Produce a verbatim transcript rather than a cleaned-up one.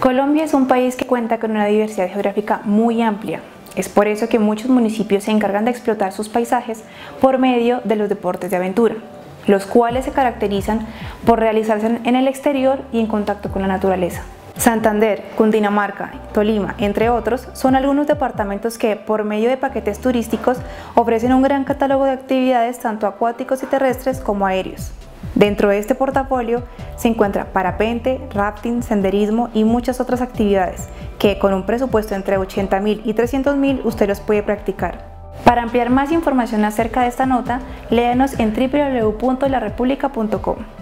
Colombia es un país que cuenta con una diversidad geográfica muy amplia. Es por eso que muchos municipios se encargan de explotar sus paisajes por medio de los deportes de aventura, los cuales se caracterizan por realizarse en el exterior y en contacto con la naturaleza. Santander, Cundinamarca, Tolima, entre otros, son algunos departamentos que, por medio de paquetes turísticos, ofrecen un gran catálogo de actividades tanto acuáticos y terrestres como aéreos. Dentro de este portafolio se encuentra parapente, rafting, senderismo y muchas otras actividades que con un presupuesto entre ochenta mil y trescientos mil usted los puede practicar. Para ampliar más información acerca de esta nota, léanos en w w w punto la república punto com.